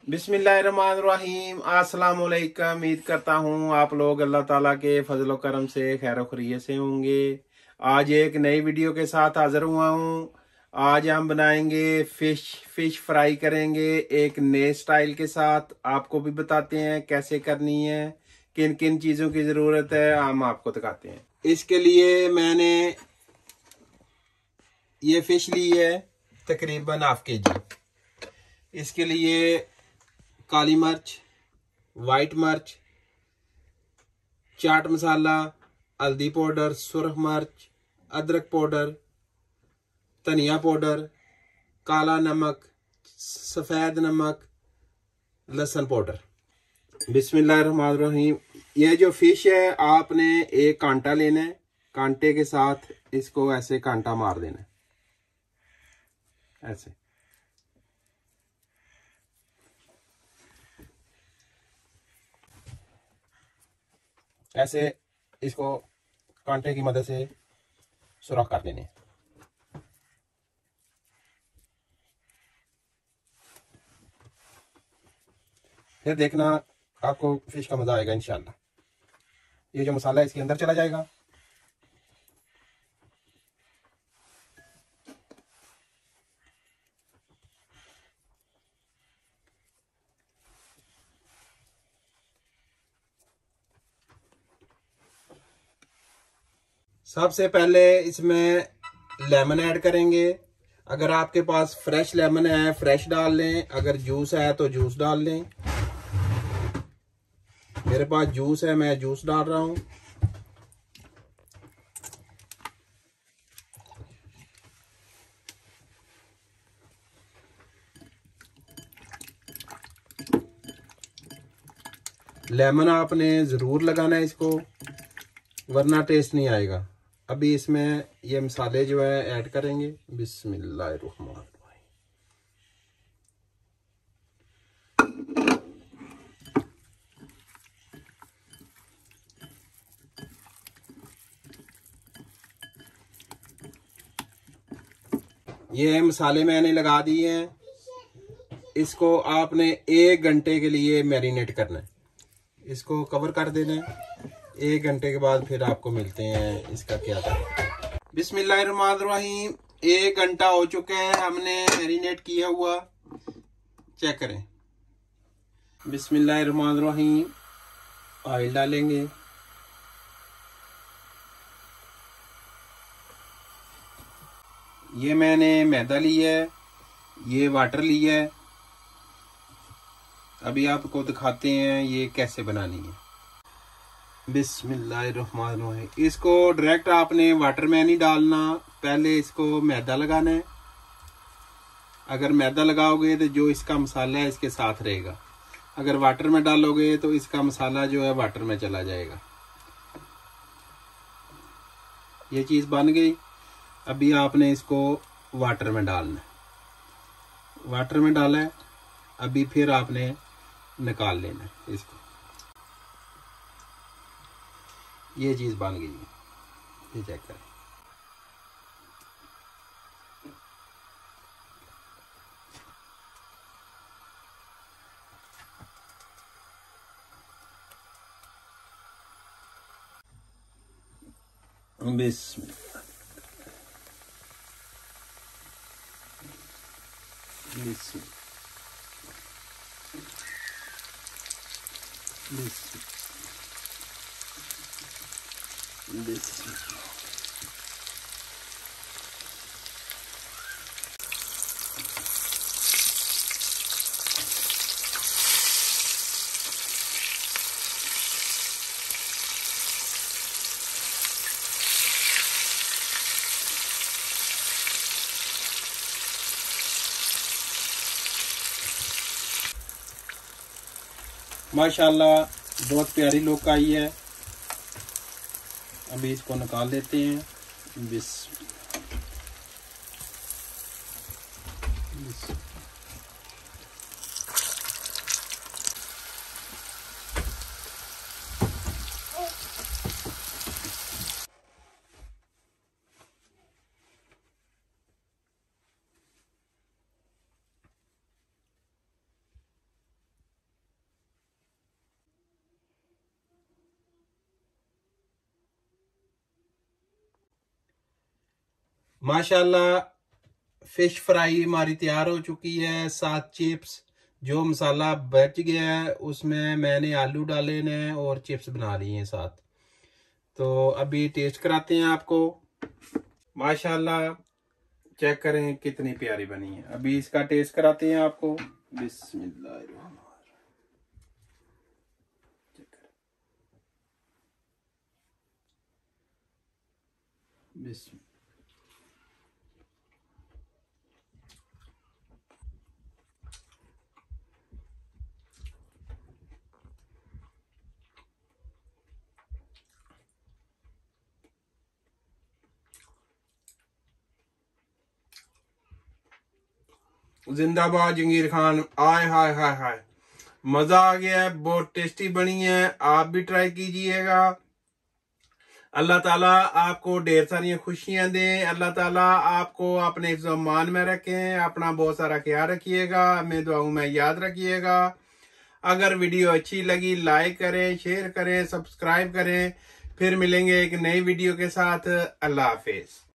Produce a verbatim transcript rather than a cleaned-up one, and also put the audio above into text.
बिस्मिल्लाहिर्रहमानिर्रहीम। अस्सलाम वालेकुम। उम्मीद करता हूँ आप लोग अल्लाह ताला के फजल करम से खैर खैरियत से होंगे। आज एक नई वीडियो के साथ हाजिर हुआ हूँ। आज हम बनाएंगे फिश फिश फ्राई करेंगे एक नए स्टाइल के साथ। आपको भी बताते हैं कैसे करनी है, किन किन चीज़ों की ज़रूरत है, हम आपको दिखाते हैं। इसके लिए मैंने ये फिश ली है तकरीबन हाफ के जी। इसके लिए काली मिर्च, वाइट मिर्च, चाट मसाला, हल्दी पाउडर, सुरख मिर्च, अदरक पाउडर, धनिया पाउडर, काला नमक, सफ़ेद नमक, लहसुन पाउडर। बिस्मिल्लाहिर्रहमानिर्रहीम। यह जो फिश है आपने एक कांटा लेना है, कांटे के साथ इसको ऐसे कांटा मार देना है, ऐसे। ऐसे इसको कांटे की मदद से सुराख कर देने। फिर देखना आपको फिश का मजा आएगा इंशाल्लाह। ये जो मसाला है इसके अंदर चला जाएगा। सबसे पहले इसमें लेमन ऐड करेंगे। अगर आपके पास फ्रेश लेमन है फ्रेश डाल लें, अगर जूस है तो जूस डाल लें। मेरे पास जूस है, मैं जूस डाल रहा हूं। लेमन आपने ज़रूर लगाना है इसको, वरना टेस्ट नहीं आएगा। अभी इसमें ये मसाले जो है ऐड करेंगे। बिस्मिल्लाहिर्रहमानिर्रहीम। ये मसाले मैंने लगा दिए हैं। इसको आपने एक घंटे के लिए मैरिनेट करना है। इसको कवर कर देना है। एक घंटे के बाद फिर आपको मिलते हैं इसका क्या करना। बिस्मिल्लाहिर्रहमानिर्रहीम। एक घंटा हो चुका है हमने मैरिनेट किया हुआ, चेक करें। बिस्मिल्लाहिर्रहमानिर्रहीम। ऑयल डालेंगे। ये मैंने मैदा लिया है, ये वाटर लिया है। अभी आपको दिखाते हैं ये कैसे बनानी है। बिस्मिल्लाहिर्रहमानिर्रहीम। इसको डायरेक्ट आपने वाटर में नहीं डालना, पहले इसको मैदा लगाना है। अगर मैदा लगाओगे तो जो इसका मसाला है इसके साथ रहेगा। अगर वाटर में डालोगे तो इसका मसाला जो है वाटर में चला जाएगा। ये चीज़ बन गई। अभी आपने इसको वाटर में डालना है। वाटर में डाला है, अभी फिर आपने निकाल लेना है इसको। ये चीज़ बन गई है, ये चेक करें। बिस्मिल्लाह बिस्मिल्लाह बिस्मिल्लाह बिस्मिल्लाह। माशाल्लाह बहुत प्यारी लुक आई है। अभी इसको निकाल लेते हैं। बिस माशाल्लाह फिश फ्राई हमारी तैयार हो चुकी है। साथ चिप्स, जो मसाला बच गया है उसमें मैंने आलू डाले हैं और चिप्स बना लिए हैं साथ। तो अभी टेस्ट कराते हैं आपको। माशाल्लाह चेक करें कितनी प्यारी बनी है। अभी इसका टेस्ट कराते हैं आपको। बिस्मिल्लाह। बिस्मिल्लाह। जिंदाबाद जंगीर खान। आय हाय हाय हाय, मजा आ गया है, बहुत टेस्टी बनी है। आप भी ट्राई कीजिएगा। अल्लाह ताला आपको ढेर सारी खुशियां दे। अल्लाह ताला आपको अपने ज़मान में रखें। अपना बहुत सारा ख्याल रखिएगा। मैं दुआओं में याद रखिएगा। अगर वीडियो अच्छी लगी लाइक करें, शेयर करें, सब्सक्राइब करें। फिर मिलेंगे एक नई वीडियो के साथ। अल्लाह हाफिज।